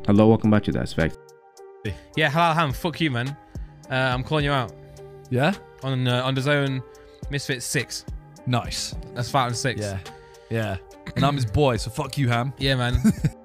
Hello, welcome back to That's Fact. Yeah, Halal Ham, fuck you, man. I'm calling you out. Yeah? On the zone, Misfits 6. Nice. That's 5 and 6. Yeah. Yeah. And I'm his boy, so fuck you, Ham. Yeah, man.